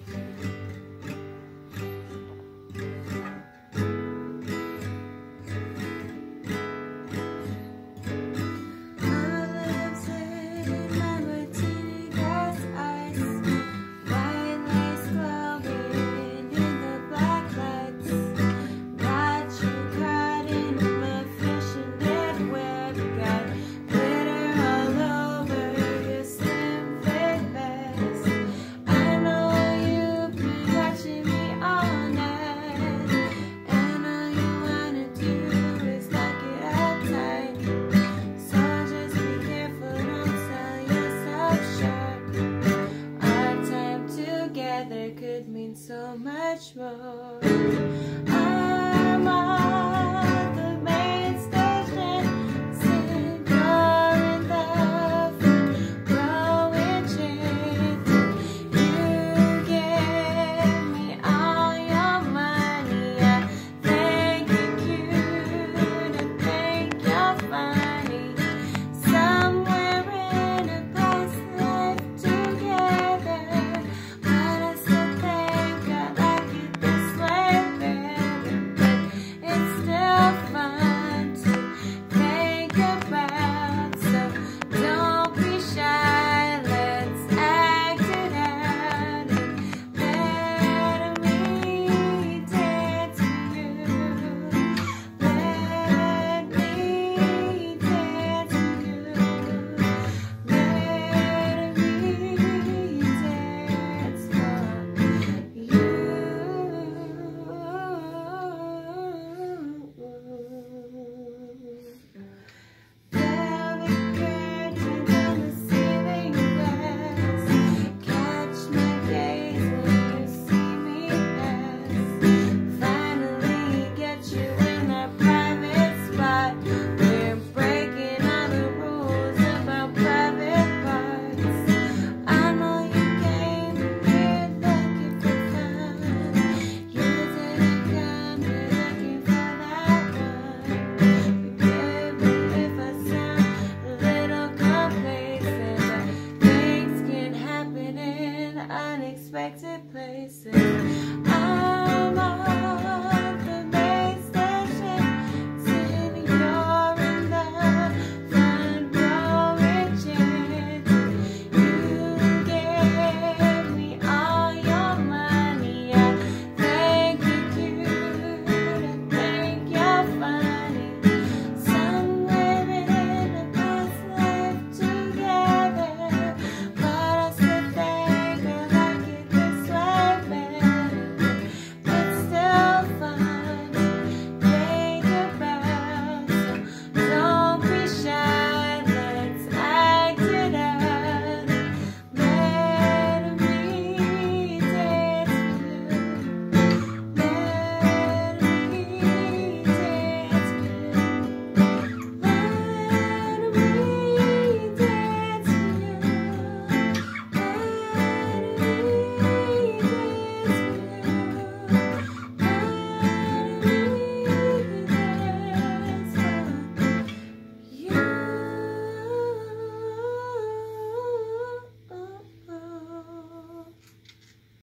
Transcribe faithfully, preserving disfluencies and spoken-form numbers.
Could mean so much more. I'm on the main station, sitting in love, growing chance. You gave me all your money. I think you're cute, I think you're funny. Somewhere in a place left together. Unexpected places. I'm